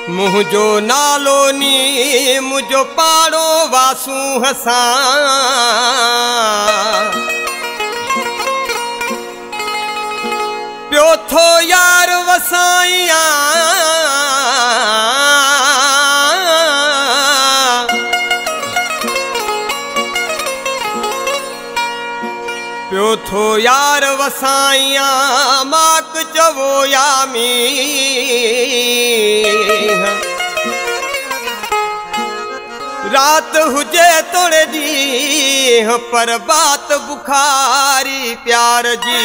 मुझो नालो नी मुझो पाड़ो वासू हसा प्यो थो यार वसाइया प्यो थो यार वसाइया माक चवो यामी रात हुजे तोड़े दी पर बात बुखारी प्यार जी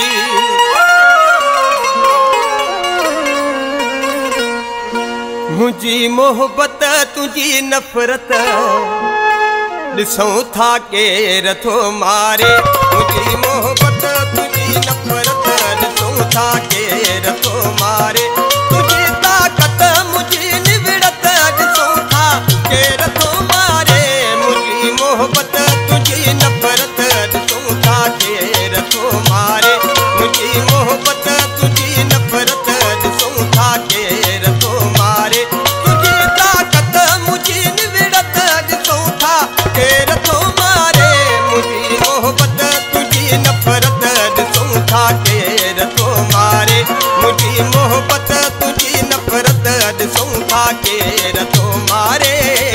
मुझी मोहब्बत तुझी नफरत दिसों था केर थो मारे मुझी मोहब्बत तुझी नफरत दिसों था केर थो मारे तुझी ताकत मुझी निविड़त दिसों था केर थो मारे मुझी मोहब्बत तुझी नफरत दिसों था केर थो मारे मुझी मोहब्बत तुझी नफरत दिसों था केर थो मारे तुझी ताकत मुझी निविड़त दिसों था केर थो मारे मुझी मोहब्बत तुझी नफरत दिसों था केर थो मारे मुझी मोहब्बत तुझी नफरत दिसों था केर थो मारे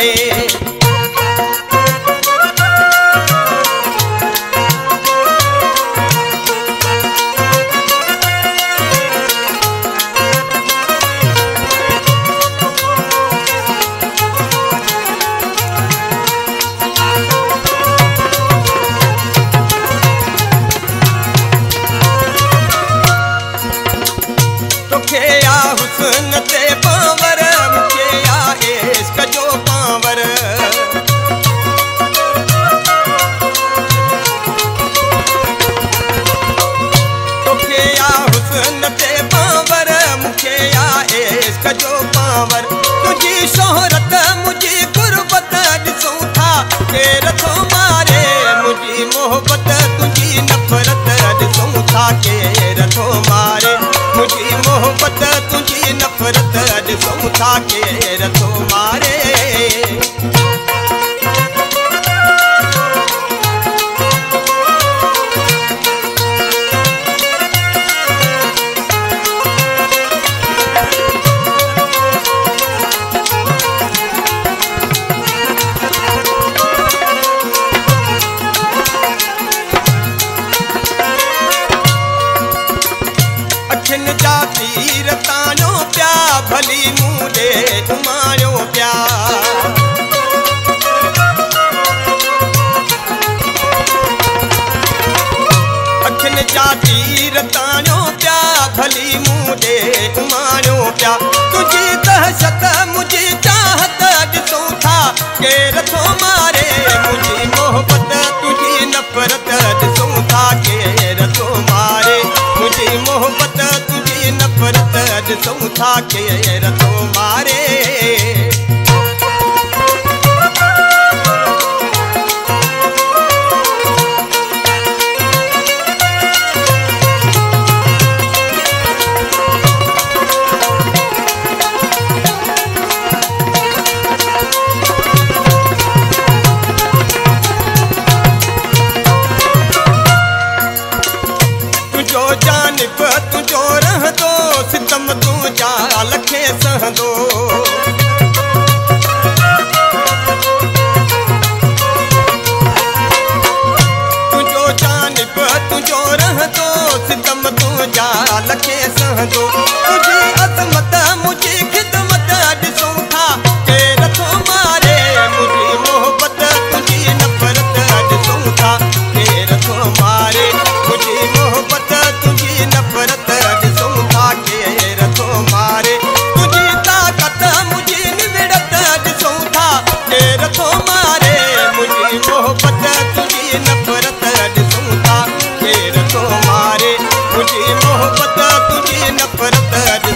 हुस्न ते पावर मुझे या इश्क जो पावर तोखे या हुस्न ते पावर मुझे या इश्क जो पावर तुझी शोहरत मुझी गुरबत दिसों था केर थो मारे मुझी मोहब्बत तुझी नफरत दिसों था केर थो मारे मुझी मोहब्बत तुझी नफरत दिसों था केर थो मारे अखिन जा तीर तानो प्या भली मूडे घुमायो प्या अखिन जा तीर तानो प्या भली मूडे घुमायो प्या तुझी दहशत मुझी चाहत दिसों था केर थो मारे मुझी मोहब्बत तुझी नफरत दिसों था केर थो मारे मुझी मोहब्बत तुझी नफरत दिसों था केर थो मारे जानिब तुझो रहंदो सितम तुझा लखे सहंदो तुझो जानिब तुझो रहंदो सितम तुझा लखे सहंदो तुझी अज़मत मुझी खिदमत दिसों था केर थो मारे मुझी मोहब्बत तुझी नफरत दिसों था केर थो मारे मुझी मोहब्बत तुझी नफरत दिसों था केर थो मारे तुझी ताकत मुझी निविड़त दिसों था केर थो मारे मुझी मोहब्बत तुझी नफरत दिसों था केर थो मारे मुझी मोहब्बत तुझी नफरत